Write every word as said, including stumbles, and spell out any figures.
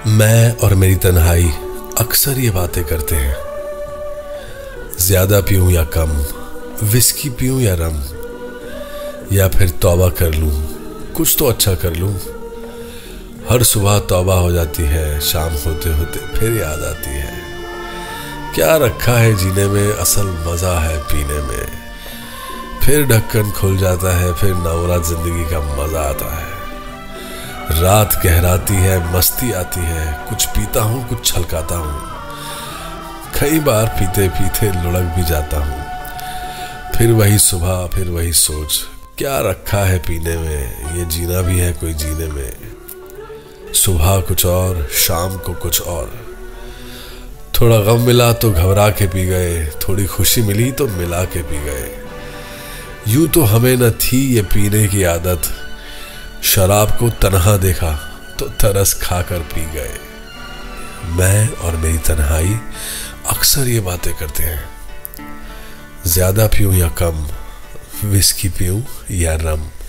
मैं और मेरी तन्हाई अक्सर ये बातें करते हैं, ज्यादा पीऊं या कम, विस्की पीऊं या रम, या फिर तौबा कर लूं, कुछ तो अच्छा कर लूं। हर सुबह तौबा हो जाती है, शाम होते होते फिर याद आती है। क्या रखा है जीने में, असल मजा है पीने में। फिर ढक्कन खुल जाता है, फिर नवरात जिंदगी का मजा आता है। रात गहराती है, मस्ती आती है, कुछ पीता हूँ कुछ छलकाता हूँ। कई बार पीते पीते लुढ़क भी जाता हूँ। फिर वही सुबह, फिर वही सोच, क्या रखा है पीने में, ये जीना भी है कोई जीने में। सुबह कुछ और, शाम को कुछ और। थोड़ा गम मिला तो घबरा के पी गए, थोड़ी खुशी मिली तो मिला के पी गए। यूं तो हमें न थी ये पीने की आदत, शराब को तन्हा देखा तो तरस खाकर पी गए। मैं और मेरी तन्हाई अक्सर ये बातें करते हैं, ज्यादा पीऊं या कम, विस्की पीऊं या रम।